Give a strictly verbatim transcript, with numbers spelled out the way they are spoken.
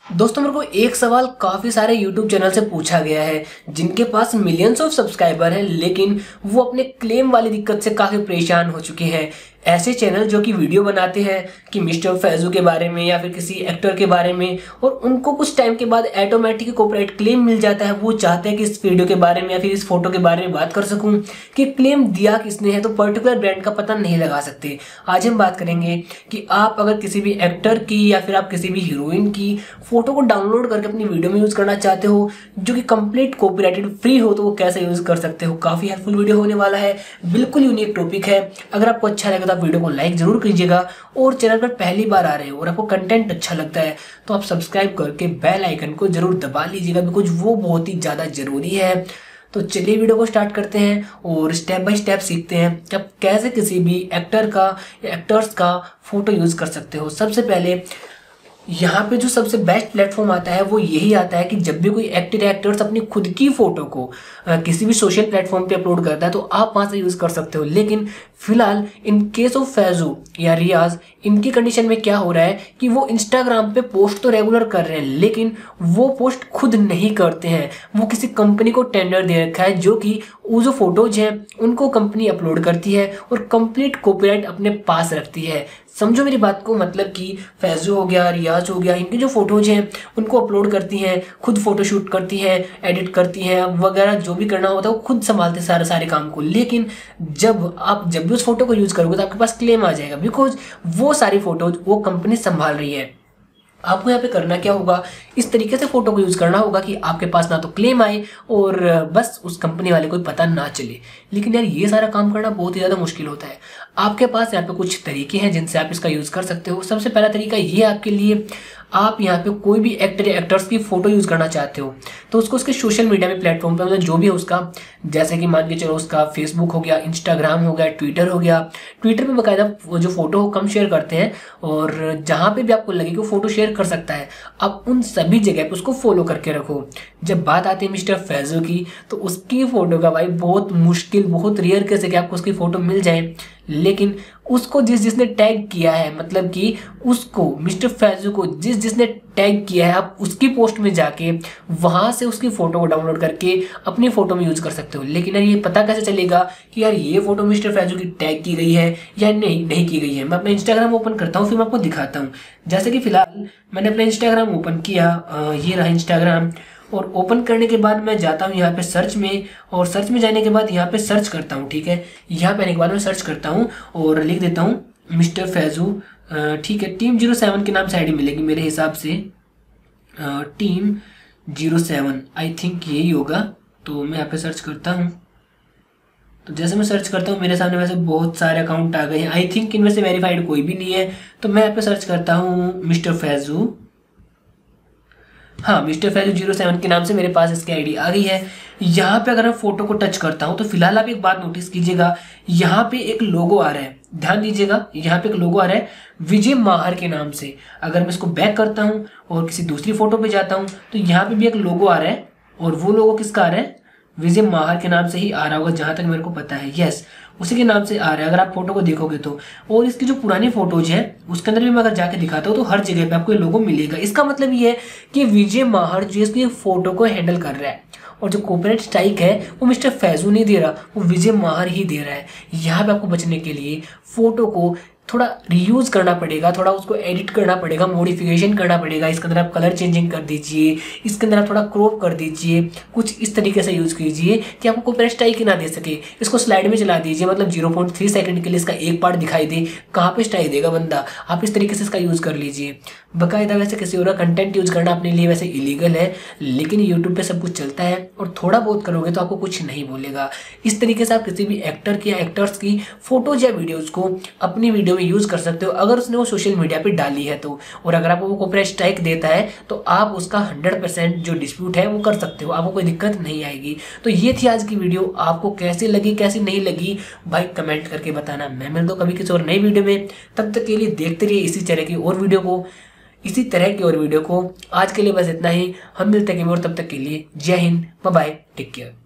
दोस्तों मेरे को एक सवाल काफ़ी सारे यूट्यूब चैनल से पूछा गया है जिनके पास मिलियंस ऑफ सब्सक्राइबर हैं, लेकिन वो अपने क्लेम वाली दिक्कत से काफ़ी परेशान हो चुके हैं। ऐसे चैनल जो कि वीडियो बनाते हैं कि मिस्टर फैजू के बारे में या फिर किसी एक्टर के बारे में, और उनको कुछ टाइम के बाद ऑटोमेटिक कॉपीराइट क्लेम मिल जाता है। वो चाहते हैं कि इस वीडियो के बारे में या फिर इस फोटो के बारे में बात कर सकूं कि क्लेम दिया किसने है, तो पर्टिकुलर ब्रांड का पता नहीं लगा सकते। आज हम बात करेंगे कि आप अगर किसी भी एक्टर की या फिर आप किसी भी हीरोइन की फोटो को डाउनलोड करके अपनी वीडियो में यूज करना चाहते हो जो कि कंप्लीट कॉपीराइटेड फ्री हो, तो वो कैसे यूज कर सकते हो। काफी हेल्पफुल वीडियो होने वाला है, बिल्कुल यूनिक टॉपिक है। अगर आपको अच्छा लगे तो आप वीडियो को लाइक जरूर कीजिएगा, और चैनल पर पहली बार आ रहे हो और आपको कंटेंट अच्छा लगता है तो आप सब्सक्राइब करके बेल आइकन को जरूर दबा लीजिएगा, बिकॉज वो बहुत ही ज्यादा जरूरी है। तो चलिए वीडियो को स्टार्ट करते हैं और स्टेप बाय स्टेप सीखते हैं कि आप कैसे किसी भी एक्टर का या एक्टर्स का फोटो यूज कर सकते हो। सबसे पहले यहाँ पे जो सबसे बेस्ट प्लेटफॉर्म आता है वो यही आता है कि जब भी कोई एक्टर या एक्टर्स अपनी खुद की फोटो को आ, किसी भी सोशल प्लेटफॉर्म पे अपलोड करता है तो आप वहाँ से यूज़ कर सकते हो। लेकिन फिलहाल इन केस ऑफ फैजू या रियाज, इनकी कंडीशन में क्या हो रहा है कि वो इंस्टाग्राम पे पोस्ट तो रेगुलर कर रहे हैं, लेकिन वो पोस्ट खुद नहीं करते हैं। वो किसी कंपनी को टेंडर दे रखा है जो कि वो जो फोटोज हैं उनको कंपनी अपलोड करती है और कंप्लीट कॉपीराइट अपने पास रखती है। समझो मेरी बात को, मतलब कि फैजू हो गया, रियाज हो गया, इनकी जो फोटोज हैं उनको अपलोड करती हैं, खुद फोटोशूट करती हैं, एडिट करती हैं वगैरह, जो भी करना होता है वो खुद संभालते सारे सारे काम को। लेकिन जब आप जब भी उस फोटो को यूज करोगे तो आपके पास क्लेम आ जाएगा, बिकॉज वो सारी फोटोज वो कंपनी संभाल रही है। आपको यहाँ पे करना क्या होगा, इस तरीके से फोटो को यूज करना होगा कि आपके पास ना तो क्लेम आए और बस उस कंपनी वाले को पता ना चले। लेकिन यार ये सारा काम करना बहुत ही ज़्यादा मुश्किल होता है। आपके पास यहाँ पे कुछ तरीके हैं जिनसे आप इसका यूज़ कर सकते हो। सबसे पहला तरीका ये है आपके लिए, आप यहाँ पे कोई भी एक्टर या एक्टर्स की फोटो यूज़ करना चाहते हो तो उसको उसके सोशल मीडिया में प्लेटफॉर्म पे, मतलब जो भी है उसका, जैसे कि मान के चलो उसका फेसबुक हो गया, इंस्टाग्राम हो गया, ट्विटर हो गया। ट्विटर पे बाकायदा वो जो फोटो हो कम शेयर करते हैं, और जहाँ पे भी आपको लगे कि वो फोटो शेयर कर सकता है आप उन सभी जगह पे उसको फॉलो करके रखो। जब बात आती है मिस्टर फैजू की, तो उसकी फोटो का भाई बहुत मुश्किल, बहुत रेयर केस है कि आपको उसकी फोटो मिल जाए। लेकिन उसको जिस जिसने टैग किया है, मतलब कि उसको मिस्टर फैजू को जिस जिसने टैग किया है, आप उसकी पोस्ट में जाके वहां से उसकी फोटो को डाउनलोड करके अपनी फोटो में यूज कर सकते हो। लेकिन यार ये पता कैसे चलेगा कि यार ये फोटो मिस्टर फैजू की टैग की गई है या नहीं नहीं की गई है। मैं अपना इंस्टाग्राम ओपन करता हूँ, फिर मैं आपको दिखाता हूँ। जैसे कि फिलहाल मैंने अपना इंस्टाग्राम ओपन किया, ये रहा इंस्टाग्राम, और ओपन करने के बाद मैं जाता हूँ यहाँ पे सर्च में, और सर्च में जाने के बाद यहाँ पे सर्च करता हूँ। ठीक है, यहाँ पे आने के बाद मैं सर्च करता हूँ और लिख देता हूँ मिस्टर फैजू। ठीक है, टीम जीरो सेवन के नाम से आईडी मिलेगी मेरे हिसाब से, आ, team zero seven I think यही होगा। तो मैं यहाँ पे सर्च करता हूँ, तो जैसे मैं सर्च करता हूँ मेरे सामने वैसे बहुत सारे अकाउंट आ गए हैं। आई थिंक इनमें से वेरीफाइड कोई भी नहीं है, तो मैं यहाँ पे सर्च करता हूँ मिस्टर फैजू। हाँ, मिस्टर फैजू जीरो सेवन के नाम से मेरे पास इसकी आईडी आ गई है। यहाँ पे अगर मैं फोटो को टच करता हूँ तो फिलहाल आप एक बात नोटिस कीजिएगा, यहाँ पे एक लोगो आ रहा है, ध्यान दीजिएगा, यहाँ पे एक लोगो आ रहा है विजय माहर के नाम से। अगर मैं इसको बैक करता हूँ और किसी दूसरी फोटो पे जाता हूँ तो यहाँ पे भी एक लोगो आ रहा है, और वो लोगो किसका आ रहा है, विजय माहर के नाम से ही आ रहा होगा जहां तक मेरे को पता है। यस, उसी के नाम से आ रहा है अगर आप फोटो को देखोगे तो। और इसकी जो पुरानी फोटोज है उसके अंदर भी मैं अगर जाके दिखाता हूँ तो हर जगह पे आपको ये लोगो मिलेगा। इसका मतलब ये है कि विजय माहर जो इसकी फोटो को हैंडल कर रहा है, और जो कॉपीराइट स्ट्राइक है वो मिस्टर फैजू नहीं दे रहा, वो विजय माहर ही दे रहा है। यहाँ पे आपको बचने के लिए फोटो को थोड़ा रीयूज करना पड़ेगा, थोड़ा उसको एडिट करना पड़ेगा, मॉडिफिकेशन करना पड़ेगा। इसके अंदर आप कलर चेंजिंग कर दीजिए, इसके अंदर आप थोड़ा क्रॉप कर दीजिए, कुछ इस तरीके से यूज़ कीजिए कि आपको कॉपीराइट स्ट्राइक ना दे सके। इसको स्लाइड में चला दीजिए, मतलब जीरो पॉइंट थ्री सेकंड के लिए इसका एक पार्ट दिखाई दे, कहाँ पे स्ट्राइक देगा बंदा। आप इस तरीके से इसका यूज़ कर लीजिए। बाकायदा वैसे किसी और कंटेंट यूज़ करना अपने लिए वैसे इलीगल है, लेकिन यूट्यूब पे सब कुछ चलता है और थोड़ा बहुत करोगे तो आपको कुछ नहीं बोलेगा। इस तरीके से आप किसी भी एक्टर की या एक्टर्स की फोटोज या वीडियोज़ को अपनी वीडियो में यूज़ कर सकते हो, अगर उसने वो सोशल मीडिया पे डाली है तो। और अगर आपको वो कॉपीराइट स्ट्राइक देता है तो आप उसका हंड्रेड परसेंट जो डिस्प्यूट है वो कर सकते हो, आपको कोई दिक्कत नहीं आएगी। तो ये थी आज की वीडियो, आपको कैसी लगी कैसी नहीं लगी भाई कमेंट करके बताना। मैं मिलता हूँ कभी किसी और नई वीडियो में, तब तक के लिए देखते रहिए इसी तरह की और वीडियो को इसी तरह की और वीडियो को। आज के लिए बस इतना ही, हम मिलते हैं और तब तक के लिए जय हिंद, बाय बाय, टेक केयर।